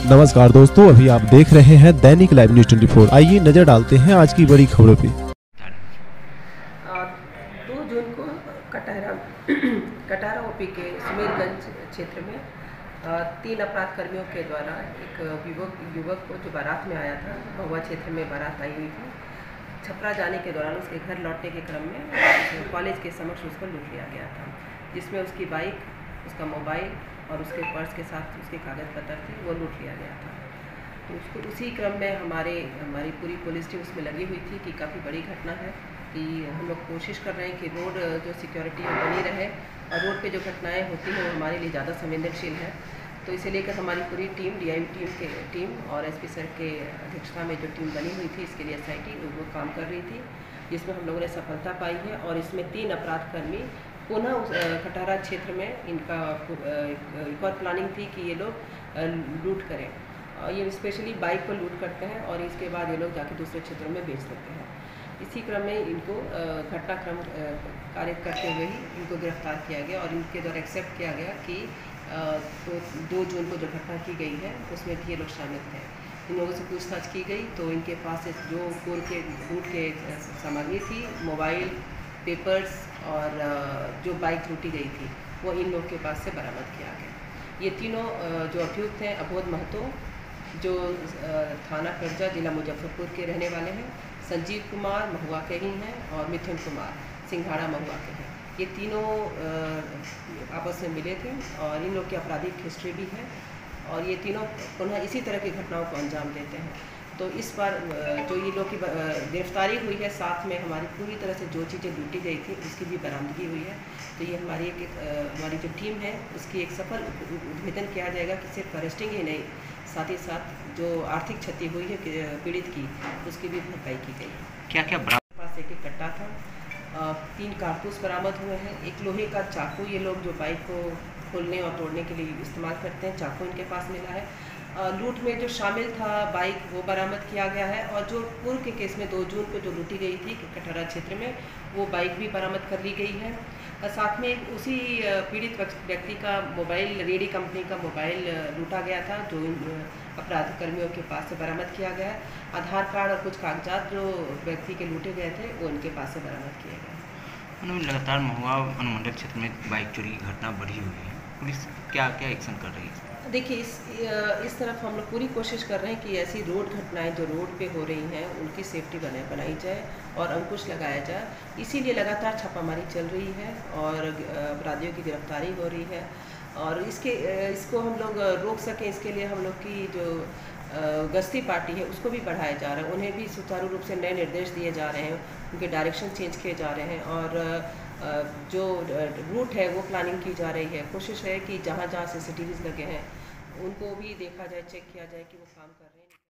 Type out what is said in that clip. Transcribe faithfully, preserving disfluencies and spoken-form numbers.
नमस्कार दोस्तों, अभी आप देख रहे हैं दैनिक लाइव न्यूज चौबीस। आइए नजर डालते हैं आज की बड़ी खबरों पे। दो जून को कटहरा कटहरा ओपी के सुमेरगंज क्षेत्र में तीन अपराध कर्मियों के द्वारा एक युवक युवक को जो बारात में आया था, महुआ क्षेत्र में बारात आई हुई थी, छपरा जाने के दौरान उसके घर लौटने के क्रम में कॉलेज के समक्ष उसको लूट लिया गया था, जिसमें उसकी बाइक, उसका मोबाइल और उसके पर्स के साथ उसके कागज़ पत्र थे, वो लूट लिया गया था। तो उसको उसी क्रम में हमारे हमारी पूरी पुलिस टीम उसमें लगी हुई थी कि काफ़ी बड़ी घटना है, कि हम लोग कोशिश कर रहे हैं कि रोड जो सिक्योरिटी है बनी रहे और रोड पे जो घटनाएं होती हैं वो हमारे लिए ज़्यादा संवेदनशील है। तो इसे लेकर हमारी पूरी टीम डीआईवी टीम के टीम और एसपी सर के अध्यक्षता में जो टीम बनी हुई थी, इसके लिए एसआईटी वो काम कर रही थी, जिसमें हम लोगों ने सफलता पाई है। और इसमें तीन अपराध कर्मी पुनः उस कटहरा क्षेत्र में इनका एक और प्लानिंग थी कि ये लोग लूट करें। ये स्पेशली बाइक पर लूट करते हैं और इसके बाद ये लोग जाके दूसरे क्षेत्रों में बेच देते हैं। इसी क्रम में इनको घटनाक्रम कार्य करते हुए ही इनको गिरफ्तार किया गया और इनके द्वारा एक्सेप्ट किया गया कि तो दो जून को जो घटना की गई है उसमें भी ये लोग शामिल थे। इन लोगों से पूछताछ की गई तो इनके पास जो पूर्व के लूट के सामग्री थी, मोबाइल, पेपर्स और जो बाइक लूटी गई थी, वो इन लोग के पास से बरामद किया गया। ये तीनों जो अभियुक्त हैं, अबोध महतो जो थाना करजा जिला मुजफ्फरपुर के रहने वाले हैं, संजीव कुमार महुआ के ही हैं और मिथुन कुमार सिंघाड़ा महुआ के हैं। ये तीनों आपस में मिले थे और इन लोग की आपराधिक हिस्ट्री भी है और ये तीनों पुनः इसी तरह की घटनाओं को अंजाम देते हैं। तो इस बार जो ये लोग की गिरफ्तारी हुई है, साथ में हमारी पूरी तरह से जो चीज़ें लूटी गई थी उसकी भी बरामदगी हुई है। तो ये हमारी एक हमारी जो टीम है उसकी एक सफल उद्भेदन किया जाएगा कि सिर्फ अरेस्टिंग ही नहीं, साथ ही साथ जो आर्थिक क्षति हुई है पीड़ित की, उसकी भी भरपाई की गई है। क्या क्या बरामद? पास एक एक कट्टा था, तीन कारतूस बरामद हुए हैं, एक लोहे का चाकू, ये लोग जो बाइक को खोलने और तोड़ने के लिए इस्तेमाल करते हैं, चाकू इनके पास मिला है। लूट में जो शामिल था बाइक, वो बरामद किया गया है और जो पूर्व के केस में दो जून को जो लूटी गई थी कटहरा क्षेत्र में, वो बाइक भी बरामद कर ली गई है। साथ में उसी पीड़ित व्यक्ति का मोबाइल, रेडी कंपनी का मोबाइल लूटा गया था, जो अपराधी कर्मियों के पास से बरामद किया गया है। आधार कार्ड और कुछ कागजात जो व्यक्ति के लूटे गए थे वो उनके पास से बरामद किए गए। लगातार महुआ अनुमंडल क्षेत्र में बाइक चोरी की घटना बढ़ी हुई है, पुलिस क्या क्या एक्शन कर रही है? देखिए, इस इस तरफ हम लोग पूरी कोशिश कर रहे हैं कि ऐसी रोड घटनाएं जो रोड पे हो रही हैं उनकी सेफ्टी बनाए बनाई जाए और अंकुश लगाया जाए। इसीलिए लगातार छापामारी चल रही है और अपराधियों की गिरफ्तारी हो रही है और इसके इसको हम लोग रोक सकें, इसके लिए हम लोग की जो गश्ती पार्टी है उसको भी बढ़ाया जा रहा है, उन्हें भी सुचारू रूप से नए निर्देश दिए जा रहे हैं, उनके डायरेक्शन चेंज किए जा रहे हैं और जो रूट है वो प्लानिंग की जा रही है। कोशिश है कि जहाँ जहाँ सीसीटीवीज़ लगे हैं उनको भी देखा जाए, चेक किया जाए कि वो काम कर रहे हैं।